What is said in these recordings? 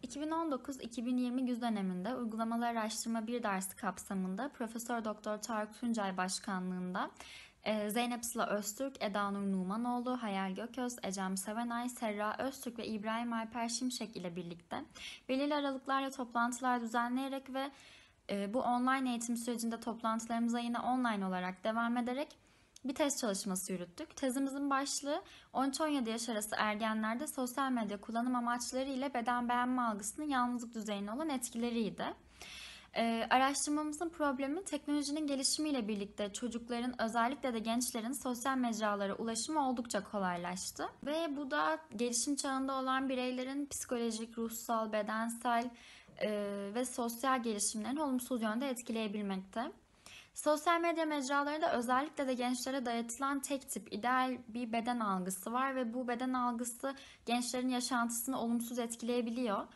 2019-2020 güz döneminde uygulamalı araştırma bir dersi kapsamında Profesör Doktor Tarık Tuncay başkanlığında Zeynep Sıla Öztürk, Eda Nur Numanoğlu, Hayal Gököz, Ecem Sevenay, Serra Öztürk ve İbrahim Alper Şimşek ile birlikte belirli aralıklarla toplantılar düzenleyerek ve bu online eğitim sürecinde toplantılarımıza yine online olarak devam ederek bir tez çalışması yürüttük. Tezimizin başlığı 13-17 yaş arası ergenlerde sosyal medya kullanım amaçları ile beden beğenme algısının yalnızlık düzeyine olan etkileriydi. Araştırmamızın problemi teknolojinin gelişimiyle birlikte çocukların özellikle de gençlerin sosyal mecralara ulaşımı oldukça kolaylaştı. Ve bu da gelişim çağında olan bireylerin psikolojik, ruhsal, bedensel ve sosyal gelişimlerini olumsuz yönde etkileyebilmekte. Sosyal medya mecralarında özellikle de gençlere dayatılan tek tip ideal bir beden algısı var ve bu beden algısı gençlerin yaşantısını olumsuz etkileyebiliyor.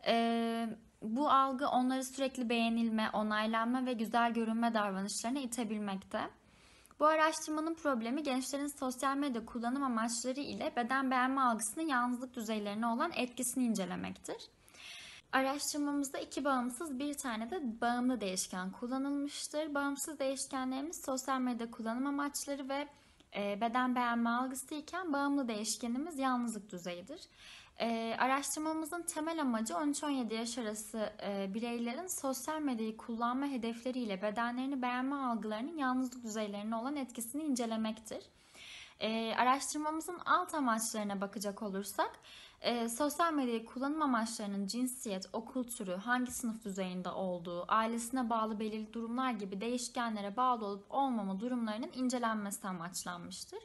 Bu algı onları sürekli beğenilme, onaylanma ve güzel görünme davranışlarına itebilmekte. Bu araştırmanın problemi gençlerin sosyal medya kullanım amaçları ile beden beğenme algısının yalnızlık düzeylerine olan etkisini incelemektir. Araştırmamızda 2 bağımsız, bir tane de bağımlı değişken kullanılmıştır. Bağımsız değişkenlerimiz sosyal medya kullanım amaçları ve beden beğenme algısı iken bağımlı değişkenimiz yalnızlık düzeyidir. Araştırmamızın temel amacı 13-17 yaş arası bireylerin sosyal medyayı kullanma hedefleriyle bedenlerini beğenme algılarının yalnızlık düzeylerine olan etkisini incelemektir. Araştırmamızın alt amaçlarına bakacak olursak, sosyal medyayı kullanım amaçlarının cinsiyet, okul türü, hangi sınıf düzeyinde olduğu, ailesine bağlı belirli durumlar gibi değişkenlere bağlı olup olmama durumlarının incelenmesi amaçlanmıştır.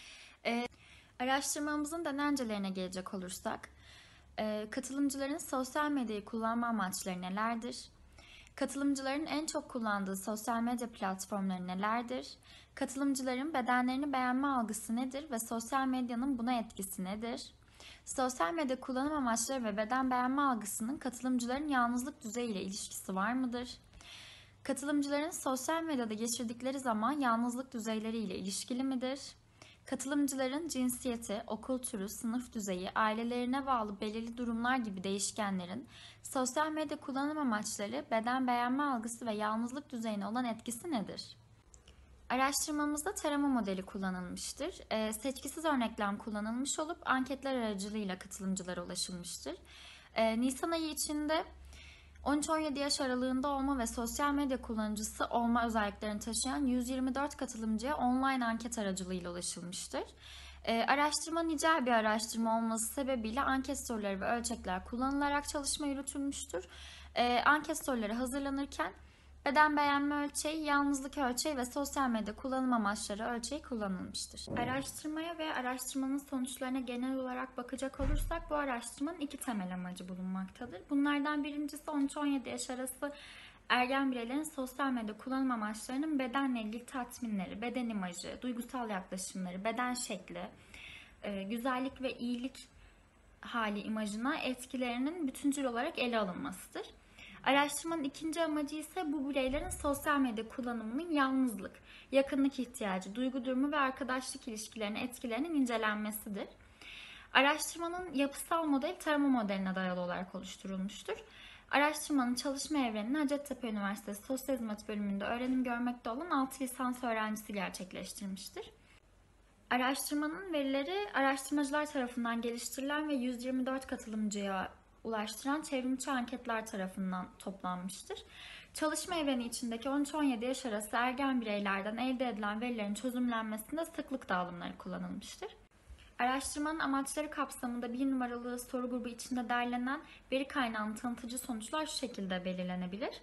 Araştırmamızın denencelerine gelecek olursak, katılımcıların sosyal medyayı kullanma amaçları nelerdir? Katılımcıların en çok kullandığı sosyal medya platformları nelerdir? Katılımcıların bedenlerini beğenme algısı nedir ve sosyal medyanın buna etkisi nedir? Sosyal medya kullanım amaçları ve beden beğenme algısının katılımcıların yalnızlık düzeyi ile ilişkisi var mıdır? Katılımcıların sosyal medyada geçirdikleri zaman yalnızlık düzeyleri ile ilişkili midir? Katılımcıların cinsiyeti, okul türü, sınıf düzeyi, ailelerine bağlı belirli durumlar gibi değişkenlerin sosyal medya kullanım amaçları, beden beğenme algısı ve yalnızlık düzeyine olan etkisi nedir? Araştırmamızda tarama modeli kullanılmıştır. Seçkisiz örneklem kullanılmış olup anketler aracılığıyla katılımcılara ulaşılmıştır. Nisan ayı içinde 13-17 yaş aralığında olma ve sosyal medya kullanıcısı olma özelliklerini taşıyan 124 katılımcıya online anket aracılığıyla ulaşılmıştır. Araştırma nicel bir araştırma olması sebebiyle anket soruları ve ölçekler kullanılarak çalışma yürütülmüştür. Anket soruları hazırlanırken beden beğenme ölçeği, yalnızlık ölçeği ve sosyal medya kullanım amaçları ölçeği kullanılmıştır. Araştırmaya ve araştırmanın sonuçlarına genel olarak bakacak olursak bu araştırmanın 2 temel amacı bulunmaktadır. Bunlardan birincisi 13-17 yaş arası ergen bireylerin sosyal medya kullanım amaçlarının bedenle ilgili tatminleri, beden imajı, duygusal yaklaşımları, beden şekli, güzellik ve iyilik hali imajına etkilerinin bütüncül olarak ele alınmasıdır. Araştırmanın ikinci amacı ise bu bireylerin sosyal medya kullanımının yalnızlık, yakınlık ihtiyacı, duygu durumu ve arkadaşlık ilişkilerine etkilerinin incelenmesidir. Araştırmanın yapısal modeli tarama modeline dayalı olarak oluşturulmuştur. Araştırmanın çalışma evrenini Hacettepe Üniversitesi Sosyal Hizmet Bölümünde öğrenim görmekte olan 6 lisans öğrencisi gerçekleştirmiştir. Araştırmanın verileri araştırmacılar tarafından geliştirilen ve 124 katılımcıya ulaştıran çevrimiçi anketler tarafından toplanmıştır. Çalışma evreni içindeki 13-17 yaş arası ergen bireylerden elde edilen verilerin çözümlenmesinde sıklık dağılımları kullanılmıştır. Araştırmanın amaçları kapsamında 1 numaralı soru grubu içinde derlenen veri kaynağının tanıtıcı sonuçlar şu şekilde belirlenebilir.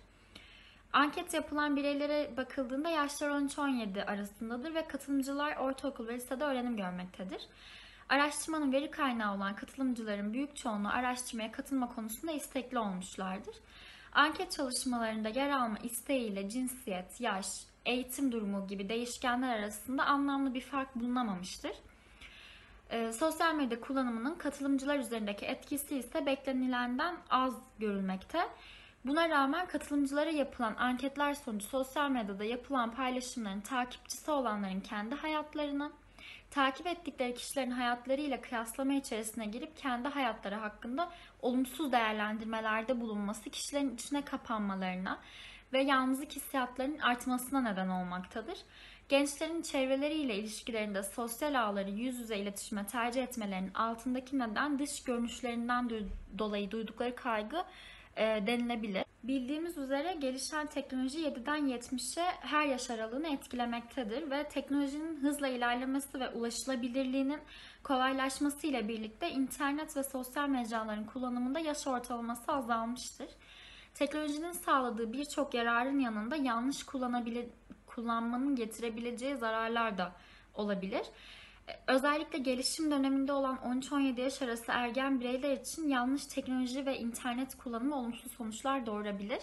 Anket yapılan bireylere bakıldığında yaşları 13-17 arasındadır ve katılımcılar ortaokul ve lisede öğrenim görmektedir. Araştırmanın veri kaynağı olan katılımcıların büyük çoğunluğu araştırmaya katılma konusunda istekli olmuşlardır. Anket çalışmalarında yer alma isteğiyle cinsiyet, yaş, eğitim durumu gibi değişkenler arasında anlamlı bir fark bulunamamıştır. Sosyal medya kullanımının katılımcılar üzerindeki etkisi ise beklenilenden az görülmekte. Buna rağmen katılımcılara yapılan anketler sonucu sosyal medyada yapılan paylaşımların takipçisi olanların kendi hayatlarını, takip ettikleri kişilerin hayatlarıyla kıyaslama içerisine girip kendi hayatları hakkında olumsuz değerlendirmelerde bulunması kişilerin içine kapanmalarına ve yalnızlık hissiyatlarının artmasına neden olmaktadır. Gençlerin çevreleriyle ilişkilerinde sosyal ağları yüz yüze iletişime tercih etmelerinin altındaki neden dış görünüşlerinden dolayı duydukları kaygı denilebilir. Bildiğimiz üzere gelişen teknoloji 7'den 70'e her yaş aralığını etkilemektedir ve teknolojinin hızla ilerlemesi ve ulaşılabilirliğinin kolaylaşması ile birlikte internet ve sosyal mecraların kullanımında yaş ortalaması azalmıştır. Teknolojinin sağladığı birçok yararın yanında yanlış kullanmanın getirebileceği zararlar da olabilir. Özellikle gelişim döneminde olan 13-17 yaş arası ergen bireyler için yanlış teknoloji ve internet kullanımı olumsuz sonuçlar doğurabilir.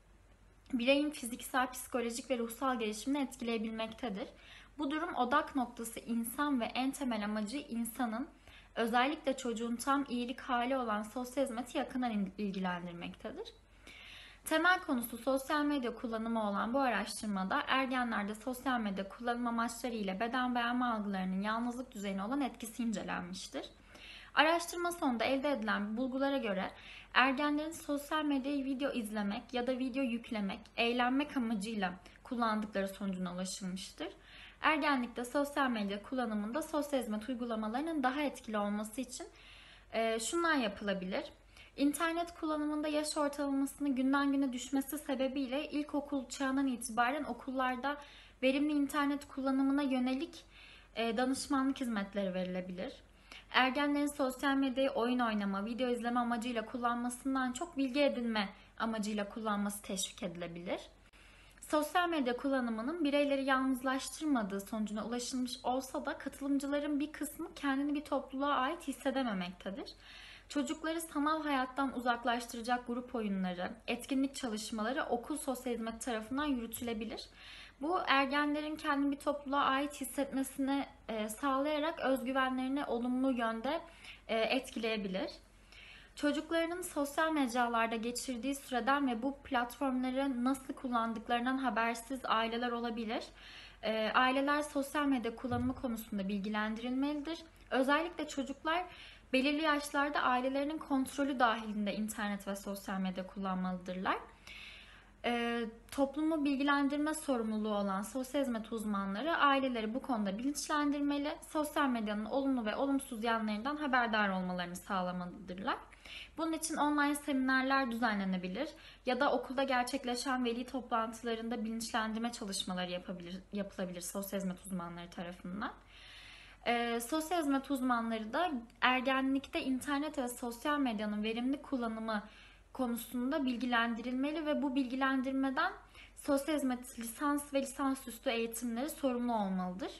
Bireyin fiziksel, psikolojik ve ruhsal gelişimini etkileyebilmektedir. Bu durum odak noktası insan ve en temel amacı insanın, özellikle çocuğun tam iyilik hali olan sosyal hizmeti yakından ilgilendirmektedir. Temel konusu sosyal medya kullanımı olan bu araştırmada ergenlerde sosyal medya kullanım amaçları ile beden beğenme algılarının yalnızlık düzeyine olan etkisi incelenmiştir. Araştırma sonunda elde edilen bulgulara göre ergenlerin sosyal medyayı video izlemek ya da video yüklemek, eğlenmek amacıyla kullandıkları sonucuna ulaşılmıştır. Ergenlikte sosyal medya kullanımında sosyal hizmet uygulamalarının daha etkili olması için şunlar yapılabilir. İnternet kullanımında yaş ortalamasının günden güne düşmesi sebebiyle ilkokul çağından itibaren okullarda verimli internet kullanımına yönelik danışmanlık hizmetleri verilebilir. Ergenlerin sosyal medyayı oyun oynama, video izleme amacıyla kullanmasından çok bilgi edinme amacıyla kullanması teşvik edilebilir. Sosyal medya kullanımının bireyleri yalnızlaştırmadığı sonucuna ulaşılmış olsa da katılımcıların bir kısmı kendini bir topluluğa ait hissedememektedir. Çocukları sanal hayattan uzaklaştıracak grup oyunları, etkinlik çalışmaları okul sosyal hizmet tarafından yürütülebilir. Bu ergenlerin kendini bir topluluğa ait hissetmesini sağlayarak özgüvenlerini olumlu yönde etkileyebilir. Çocuklarının sosyal mecralarda geçirdiği süreden ve bu platformları nasıl kullandıklarından habersiz aileler olabilir. Aileler sosyal medya kullanımı konusunda bilgilendirilmelidir. Özellikle çocuklar belirli yaşlarda ailelerinin kontrolü dahilinde internet ve sosyal medya kullanmalıdırlar. Toplumu bilgilendirme sorumluluğu olan sosyal hizmet uzmanları aileleri bu konuda bilinçlendirmeli, sosyal medyanın olumlu ve olumsuz yanlarından haberdar olmalarını sağlamalıdırlar. Bunun için online seminerler düzenlenebilir ya da okulda gerçekleşen veli toplantılarında bilinçlendirme çalışmaları yapılabilir sosyal hizmet uzmanları tarafından. Sosyal hizmet uzmanları da ergenlikte internet ve sosyal medyanın verimli kullanımı konusunda bilgilendirilmeli ve bu bilgilendirmeden sosyal hizmet lisans ve lisansüstü eğitimleri sorumlu olmalıdır.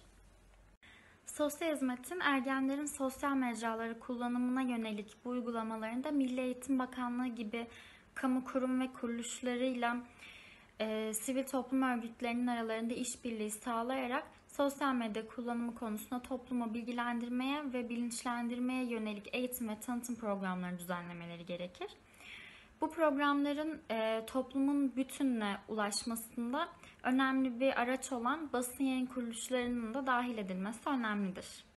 Sosyal hizmetin ergenlerin sosyal mecraları kullanımına yönelik bu uygulamalarında Milli Eğitim Bakanlığı gibi kamu kurum ve kuruluşlarıyla sivil toplum örgütlerinin aralarında işbirliği sağlayarak sosyal medya kullanımı konusunda toplumu bilgilendirmeye ve bilinçlendirmeye yönelik eğitim ve tanıtım programları düzenlemeleri gerekir. Bu programların toplumun bütününe ulaşmasında önemli bir araç olan basın yayın kuruluşlarının da dahil edilmesi önemlidir.